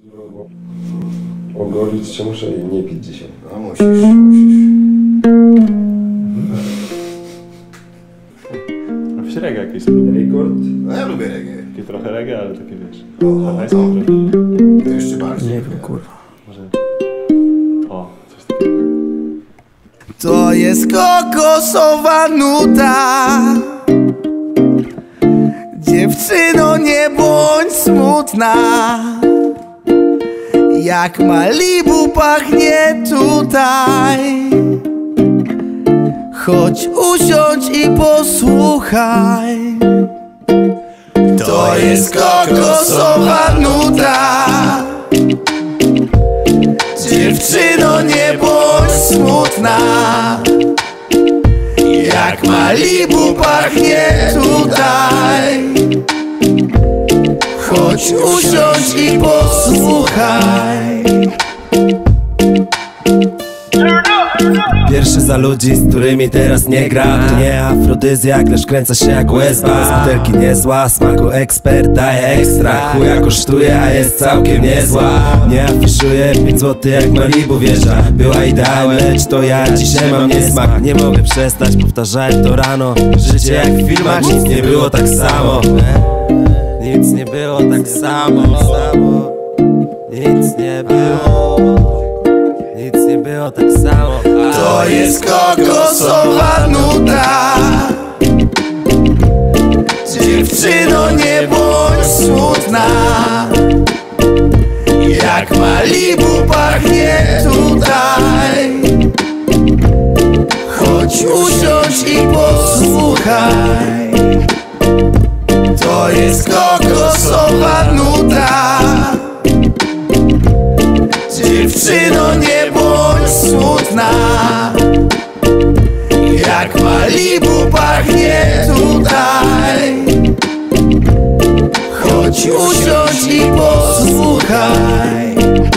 Ogolić się muszę i nie pić dzisiaj. No musisz. W reggae jakieś rekord? No ja lubię reggae. Takie trochę reggae, ale takie wiesz. To jeszcze bardziej. Nie wiem, kurwa. Może... O, coś takiego. To jest kokosowa nuta. Dziewczyno, nie bądź smutna. Jak Malibu pachnie tutaj. Chodź usiądź i posłuchaj. To jest kokosowa nuta. Dziewczyno, nie bądź smutna. Jak Malibu pachnie tutaj. Chodź usiądź i posłuchaj. Pierwszy za ludzi, z którymi teraz nie gram. To nie afrodyzjak, lecz kręca się jak łezba. Z butelki niezła, smaku ekspert daje ekstra. Chuja kosztuje, a jest całkiem niezła. Nie afiszuje 5 zł jak Malibu wieża. Była idealna, lecz to ja dzisiaj mam niesmak. Nie mogę przestać, powtarzałem to rano. Życie jak w filmach, nic nie było tak samo. Nic nie było tak samo. Nic nie było. Nic nie było tak samo. To jest kokosowa nuta. Dziewczyno, nie bądź smutna. Jak Malibu pachnie tutaj. Chodź usiądź i posłuchaj. To jest kokosowa nuta. Dziewczyno, nie bądź smutna. Jak Malibu pachnie tutaj. Chodź usiądź i posłuchaj.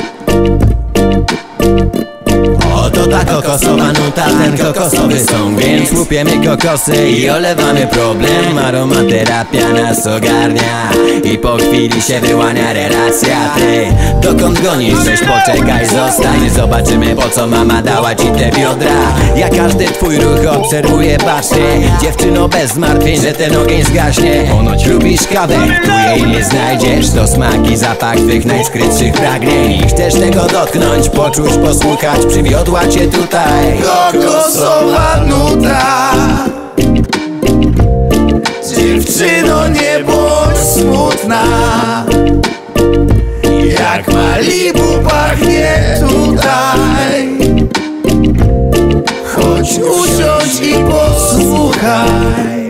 Oto ta kokosowa nuta, ten kokosowy song. Więc łupiemy kokosy i olewamy problem. Aromaterapia nas ogarnia i po chwili się wyłania relacja. Ty, dokąd gonisz? Weź poczekaj, zostań. Zobaczymy, po co mama dała ci te biodra. Ja każdy twój ruch obserwuję bacznie. Dziewczyno, bez zmartwień, że ten ogień zgaśnie. Ponoć lubisz kawę, tu jej nie znajdziesz. To smak i zapach twych najskrytszych pragnień. I chcesz tego dotknąć, poczuć, posłuchać. Przywiodła cię tutaj kokosowa nuta. Dziewczyno, nie bądź smutna. Jak Malibu pachnie tutaj. Chodź usiądź i posłuchaj.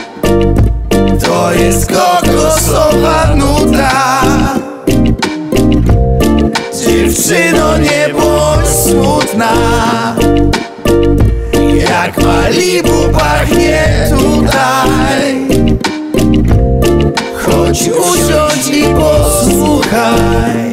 To jest kokosowa nuta. Dziewczyno, nie bądź smutna. Jak Malibu pachnie tutaj. Chodź usiądź i posłuchaj.